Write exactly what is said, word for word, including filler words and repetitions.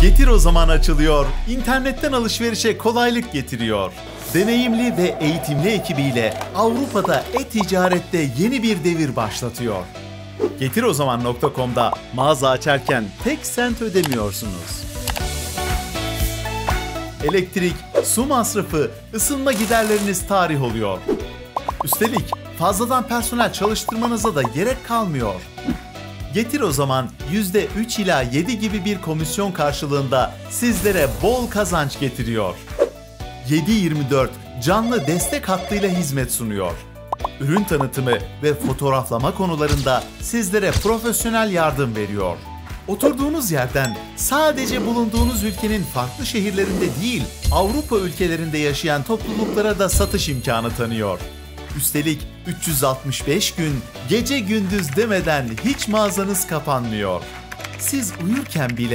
Getir o zaman açılıyor. İnternetten alışverişe kolaylık getiriyor. Deneyimli ve eğitimli ekibiyle Avrupa'da e-ticarette yeni bir devir başlatıyor. getir o zaman nokta com'da mağaza açarken tek sent ödemiyorsunuz. Elektrik, su masrafı, ısınma giderleriniz tarih oluyor. Üstelik fazladan personel çalıştırmanıza da gerek kalmıyor. Getir o zaman yüzde üç ila yedi gibi bir komisyon karşılığında sizlere bol kazanç getiriyor. yedi yirmi dört canlı destek hattıyla hizmet sunuyor. Ürün tanıtımı ve fotoğraflama konularında sizlere profesyonel yardım veriyor. Oturduğunuz yerden sadece bulunduğunuz ülkenin farklı şehirlerinde değil, Avrupa ülkelerinde yaşayan topluluklara da satış imkanı tanıyor. Üstelik üç yüz altmış beş gün gece gündüz demeden hiç mağazanız kapanmıyor. Siz uyurken bile